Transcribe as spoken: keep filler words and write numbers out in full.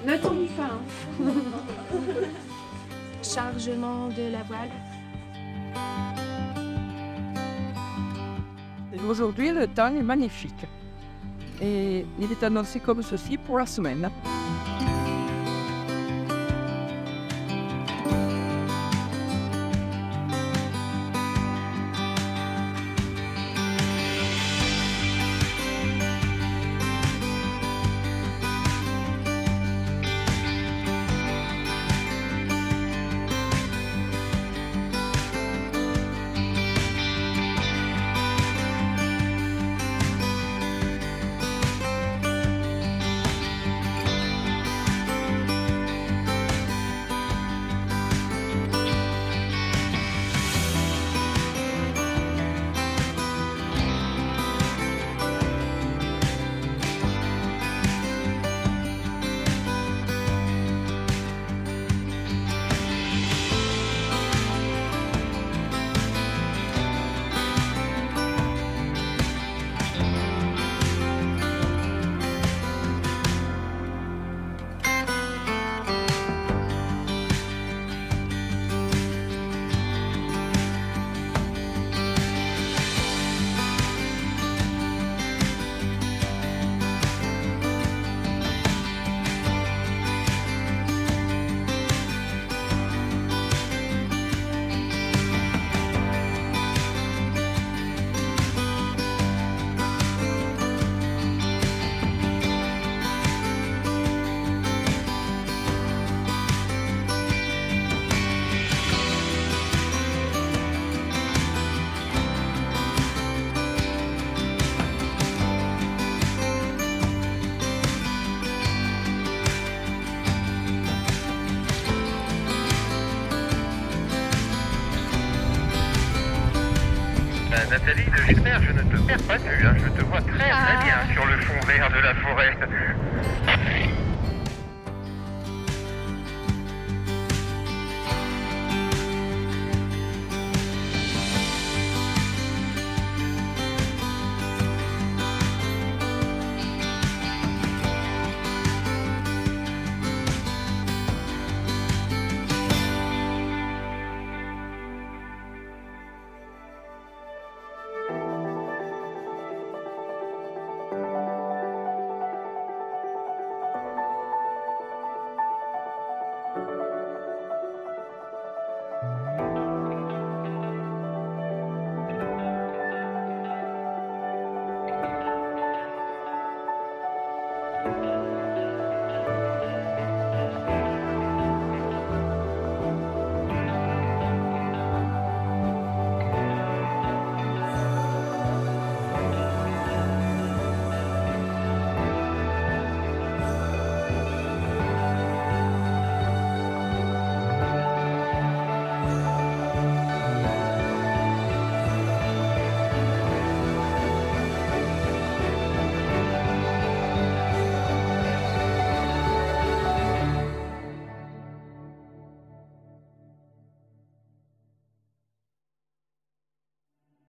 Ne tombe pas. Hein. Chargement de la voile. Aujourd'hui, le temps est magnifique. Et il est annoncé comme ceci pour la semaine. Nathalie, j'espère, je ne te perds pas de vue, hein. Je te vois très très bien sur le fond vert de la forêt.